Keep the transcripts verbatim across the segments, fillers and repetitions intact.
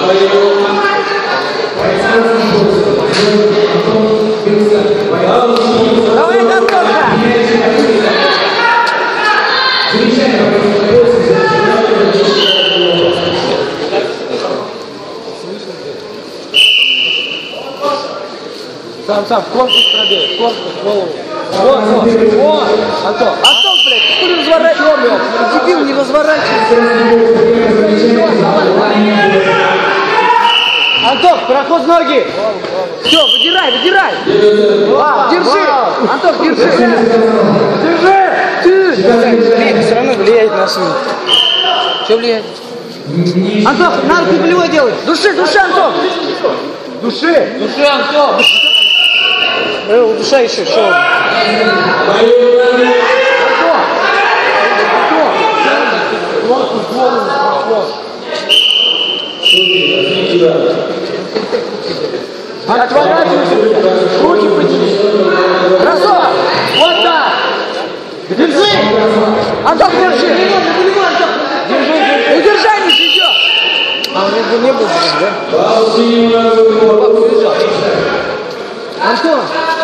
Давай, Антоха! Сам, сам, корпус пробей, корпус, голову. Вот, вот, вот, Антон. Антон, блядь, что ты разворачиваешь? Дебил, не разворачивайся. Антон, проход ноги. Все, выдирай, выдирай. А, держи. Антон, держи. Держи. Ты. Все равно влияет на свет. Что влияет? Антон, надо ты болевой делать. Души, души, Антон. Души. Души, Антон. Э, удушающий шоу. Отворачивайся. Руки подними. Хорошо. Вот так. Держи. Антон, держи. Держи. Удержание же идет. А у него не было, да? Антон.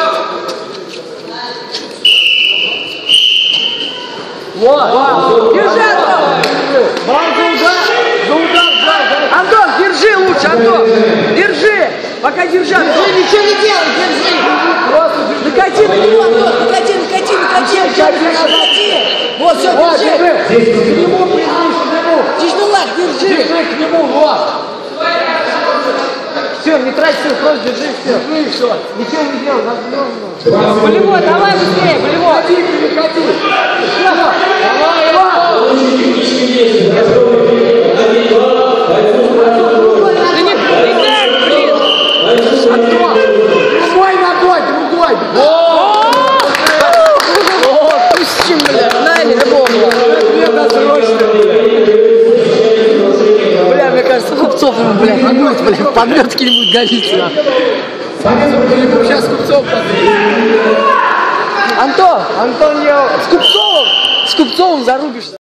Вот. Держи, Антон. Бам за удар. За удар, да. Антон, держи лучше, Антон. Держи. Пока держи, Антон. Держи, ничего не делай, держи. Просто держи. Накати на него, Антон. Накати, накати, накати. Накати. Вот, все, Вот, держи. держи. К нему прижмись, к нему. Тяжело, держи. Держи к нему, вот. Все, не трать сил, просто держи, все. Держи, все. Ничего не делай, разъемно. Болевой, давай быстрее, болевой. Ходи, переходи. Давай, да не прыгай, блин. Антон, свой ногой, другой. О, пусти, бля, знали, любого. Бля, мне кажется, Купцов ему, бля, помнет, бля, помнет какие-нибудь годится. Сейчас Купцов подъедет. Антон, Антон, я с Купцов